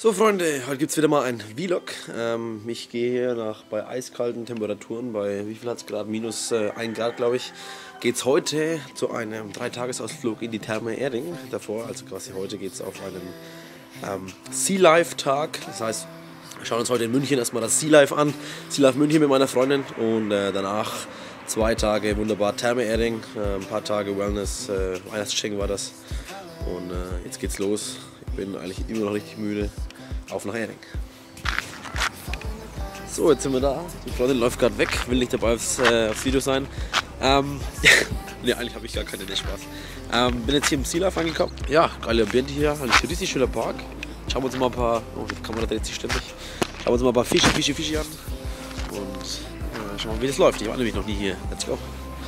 So Freunde, heute gibt es wieder mal ein Vlog. Ich gehe hier bei eiskalten Temperaturen, bei wie viel hat es Grad? Minus 1 Grad glaube ich, geht es heute zu einem 3-Tages-Ausflug in die Therme Erding. Davor, also quasi heute, geht es auf einen Sea Life Tag. Das heißt, wir schauen uns heute in München erstmal das Sea Life an. Sea Life München mit meiner Freundin und danach 2 Tage wunderbar Therme Erding, ein paar Tage Wellness, Weihnachtsgeschenk war das. Und jetzt geht's los. Ich bin eigentlich immer noch richtig müde. Auf nach Erding. So, jetzt sind wir da. Die Freundin läuft gerade weg, will nicht dabei aufs Video sein. Ne, eigentlich habe ich gar keinen Spaß. Bin jetzt hier im Sea Life angekommen. Ja, geile Ambiente hier, ein richtig schöner Park. Schauen wir uns mal ein paar, oh, die Kamera dreht sich ständig. Schauen wir uns mal ein paar Fische an. Und schauen wir mal, wie das läuft. Ich war nämlich noch nie hier. Let's go.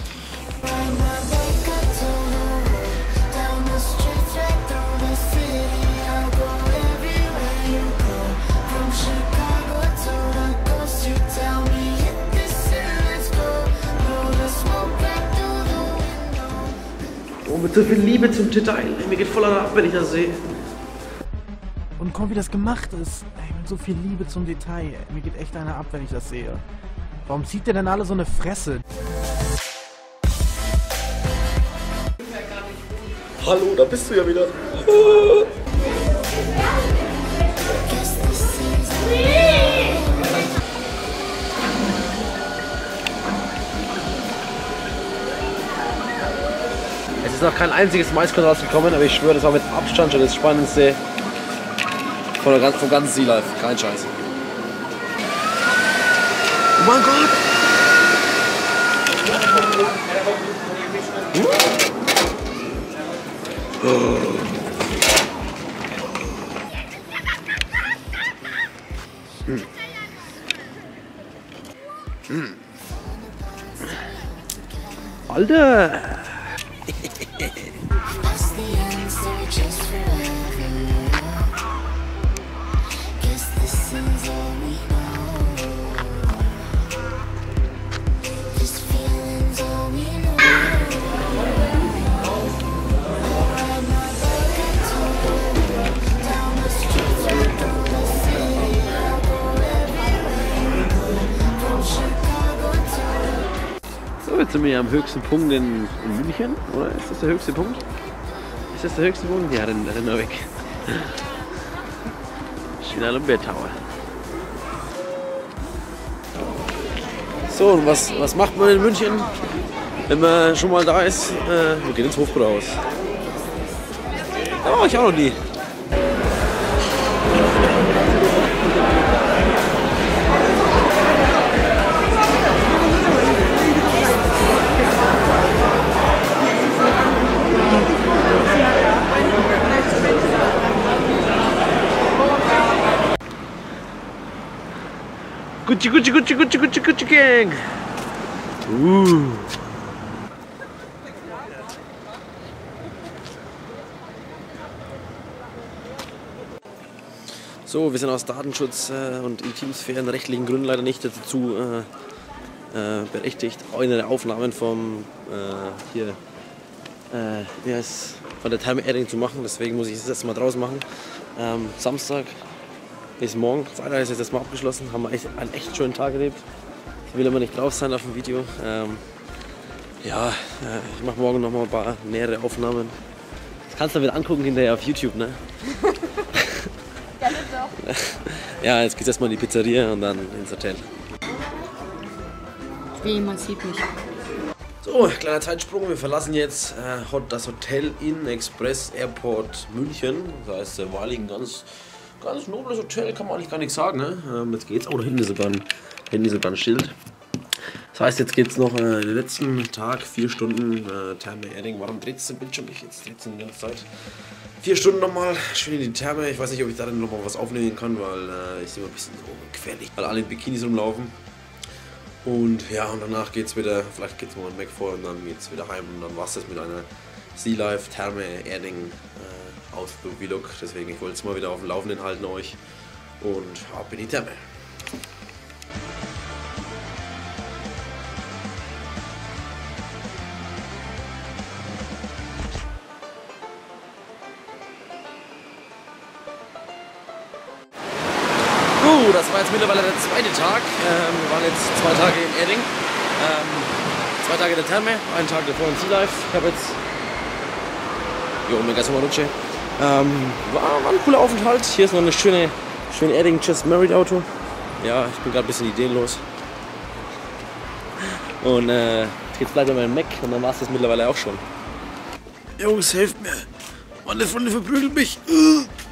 Oh, mit so viel Liebe zum Detail. Mir geht voller ab, wenn ich das sehe. Und guck, wie das gemacht ist. Ey, mit so viel Liebe zum Detail. Ey, mir geht echt einer ab, wenn ich das sehe. Warum zieht der denn alle so eine Fresse? Hallo, da bist du ja wieder. Es ist noch kein einziges Maiskorn rausgekommen, aber ich schwöre, das war mit Abstand schon das Spannendste vom ganzen Sea Life. Kein Scheiß. Oh mein Gott! Alter! So, jetzt sind wir ja am höchsten Punkt in München, oder? Ist das der höchste Punkt? Ist das der höchste Punkt? Ja, dann rennen wir weg. China Tower. So, und was macht man in München, wenn man schon mal da ist? Wir gehen ins Hofbräuhaus. Da war ich auch noch nie. Gucci Gang! So, wir sind aus Datenschutz- und Intimsphärenrechtlichen Gründen leider nicht dazu berechtigt, eine Aufnahmen vom von der Therme Erding zu machen. Deswegen muss ich es jetzt mal draußen machen. Samstag ist morgen, Freitag ist jetzt erstmal abgeschlossen, haben wir einen echt schönen Tag erlebt. Ich will immer nicht drauf sein auf dem Video. Ich mache morgen noch mal ein paar nähere Aufnahmen. Das kannst du wieder angucken hinterher auf YouTube, ne? Gerne doch. Ja, jetzt geht's erstmal in die Pizzeria und dann ins Hotel. Wie, man sieht mich. So, kleiner Zeitsprung, wir verlassen jetzt das Hotel in Express Airport München. Das heißt, war ein ganz nobles Hotel, kann man eigentlich gar nichts sagen. Ne? Jetzt geht's. Oh, da hinten ist sogar ein Schild. Das heißt, jetzt geht's noch den letzten Tag, 4 Stunden Therme Erding. Warum dreht es den Bildschirm nicht? Jetzt dreht es die ganze Zeit. 4 Stunden nochmal, schön in die Therme. Ich weiß nicht, ob ich da dann nochmal was aufnehmen kann, weil ist immer ein bisschen so gefährlich, weil alle in Bikinis rumlaufen. Und ja, und danach geht's wieder, vielleicht geht's mal in Mac vor und dann geht's wieder heim und dann war's das mit einer Sea Life Therme Erding Ausflug Vlog. Deswegen, ich wollte es mal wieder auf dem Laufenden halten euch und ab in die Therme. Das war jetzt mittlerweile der zweite Tag. Wir waren jetzt 2 Tage in Erding. 2 Tage in der Therme, 1 Tag davor in Sea Life. Ich habe jetzt mega Sommerrutsche. War ein cooler Aufenthalt. Hier ist noch eine schöne Erding Just Married Auto. Ja, ich bin gerade ein bisschen ideenlos. Und jetzt bleibt mein Mac und dann war es das mittlerweile auch schon. Jungs, helft mir. Meine Freundin verprügelt mich.